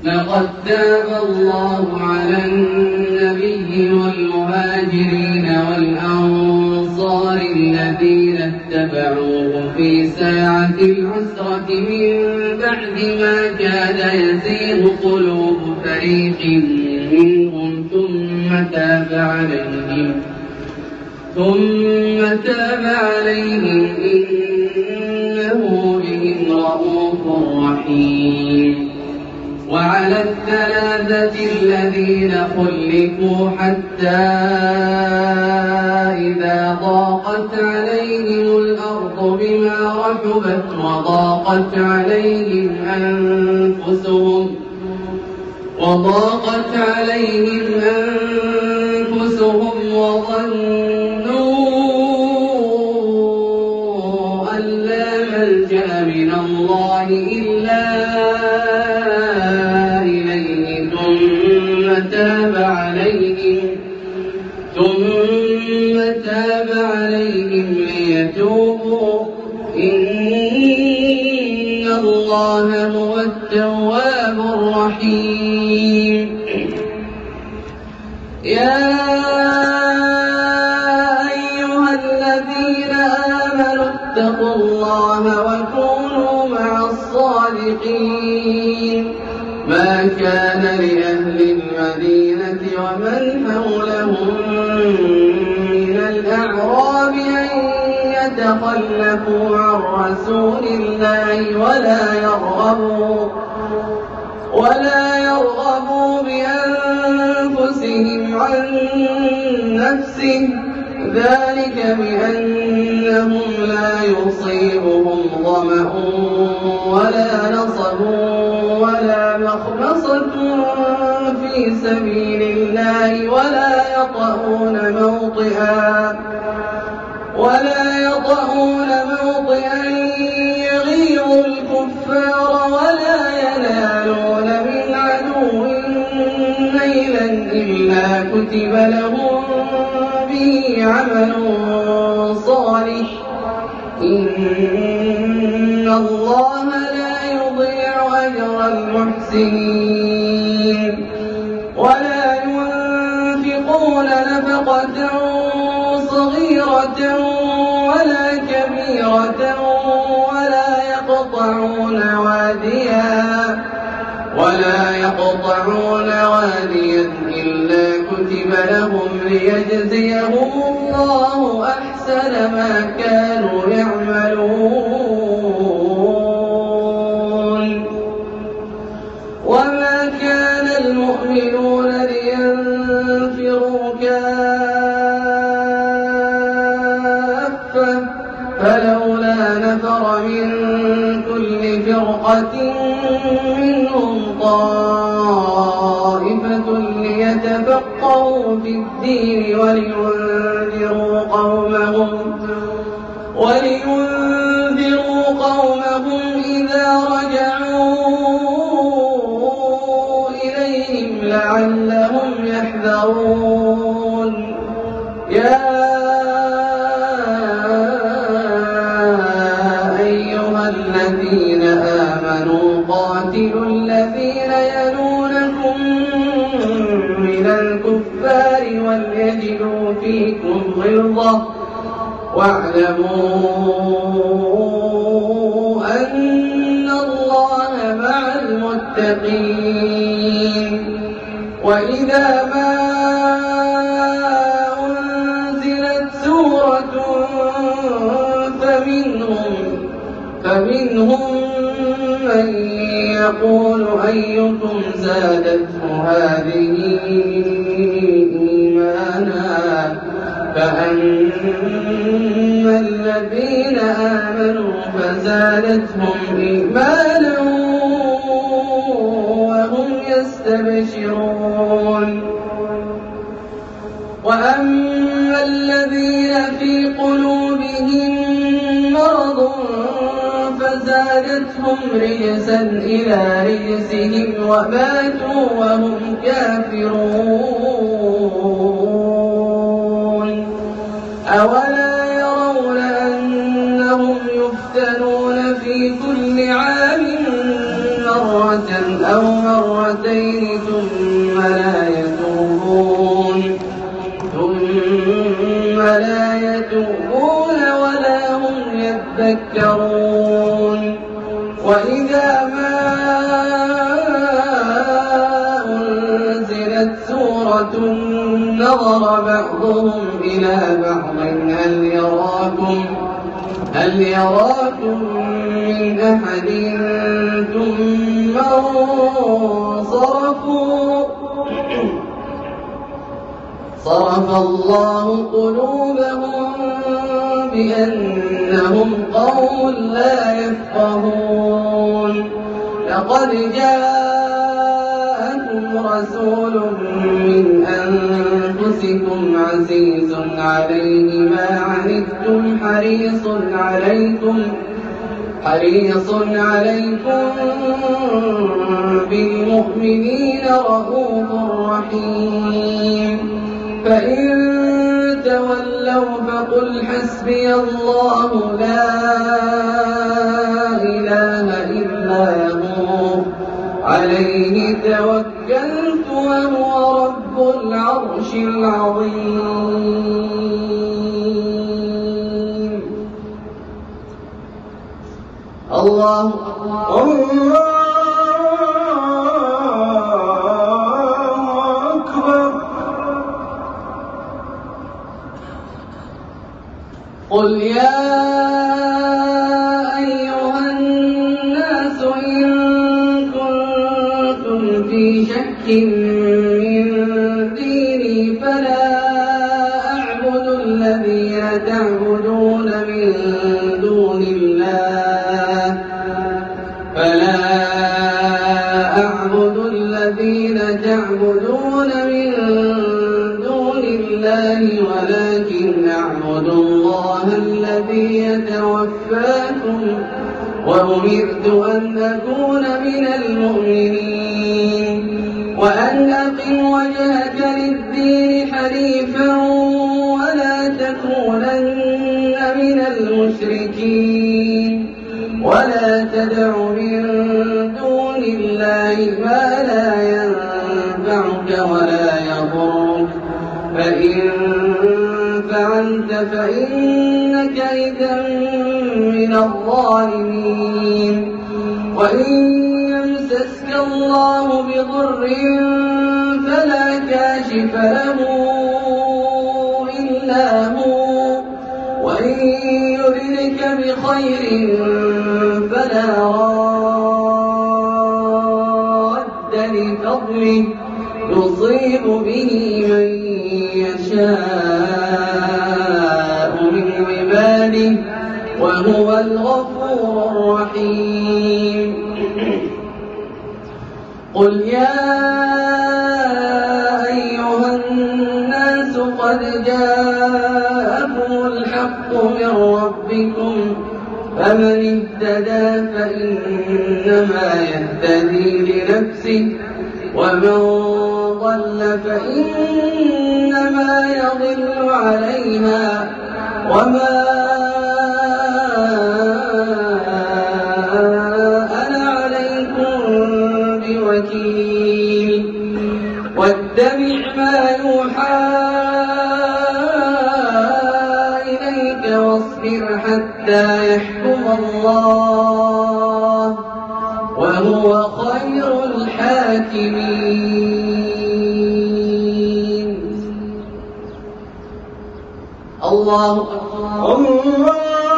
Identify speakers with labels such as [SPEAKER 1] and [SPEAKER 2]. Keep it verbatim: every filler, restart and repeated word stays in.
[SPEAKER 1] لقد تاب الله على النبي والمهاجرين والأنصار الذين اتبعوه في ساعة العسرة من بعد ما كاد يزيغ قلوب فريق منهم ثم تاب عليهم ثم تاب عليهم إنه بهم رءوف رحيم. وعلى الثلاثة الذين خلفوا حتى إذا ضاقت عليهم الأرض بما رحبت وضاقت عليهم أنفسهم وضاقت عليهم أنفسهم وظنوا أن لا ملجأ من الله إلا تاب عليهم ثم تاب عليهم ليتوبوا إن الله هو التواب الرحيم. يا أيها الذين آمنوا اتقوا الله وكونوا مع الصادقين. ما كان لأهل المدينة ومن حولهم من الأعراب أن يتخلفوا عن رسول الله ولا يرغبوا ولا يرغبوا بأنفسهم عن نفسه ذلك بأنهم لا يصيبهم ظمأ ولا نصب ولا مخمصة في سبيل الله ولا يطؤون موطئا ولا يطؤون موطئا يغيظ الكفار ولا ينالون من عدو نيلا إلا كتب لهم به عمل صالح إن الله لا يضيع أجر المحسنين. ولا ينفقون نفقة صغيرة ولا كبيرة ولا يقطعون واديا ولا يقطعون واديا إلا كتب لهم ليجزيهم الله أحسن ما كانوا يعملون. وما كان المؤمنون لينفروا كافة فلولا نفر من كل فرقة منهم طائفة ليتفقهوا في الدين ولينذروا قومهم ولينذروا قومهم إذا رجعوا إليهم لعلهم يحذرون. يا أيها الذين آمنوا قاتلوا الذين يلونكم من الكفار وليجدوا فيكم غلظة واعلموا أن الله مع المتقين. وإذا ما أنزلت سورة فمنهم فمنهم من يقول أيكم زادته هذه إيمانا فأما الذين آمنوا فزادتهم إيمانا وهم يستبشرون. وأما الذين في قلوبهم مرض فزادتهم رجسا إلى رجسهم وماتوا وهم كافرون. أولا يرون أنهم يفتنون في كل عام مرة أو مرتين مرتين ثم لا يتوبون ثم لا يتوبون ولا هم يذكرون. وإذا ما أنزلت سورة نظر بعضهم إلى بعض هل يراكم هل يراكم من أحد ثم انصرفوا صرف الله قلوبهم بأنهم قوم لا يفقهون. لقد جاءكم رسول من أنفسكم عزيز عليه ما عنتم حريص عليكم حريص عليكم بالمؤمنين رؤوف رحيم. فإن تولوا فقل حسبي الله لا إله إلا هو عليه توكلت وهو رب العرش العظيم. الله الله أكبر. قل يا أيها الناس إن كنتم في شك من ديني فلا أعبد الذين تعبدون من دون الله فلا أعبد الذين تعبدون من دون الله ولكن أعبد الله الذي يتوفاكم وأمرت أن أكون من المؤمنين وأن أقم وجهك للدين حنيفا ولا تكونن من المشركين ولا تدع من دون الله ما لا ينفعك ولا يضرك فإن فعلت فإنك إذا من الظالمين. وإن يمسسك الله بضر فلا كاشف له إلا هو وإن يردك بخير فلا راد لفضله يصيب به من يشاء من عباده وهو الغفور الرحيم. قل يا أيها الناس قد جاءكم الحق من ربكم فمن اهتدى فإنما يهتدي لنفسه ومن ضل فإنما يضل عليها وما أنا عليكم بوكيل. واتبع ما يوحى إليك واصبر حتى يحكم الله وهو خير الحاكمين. الله الله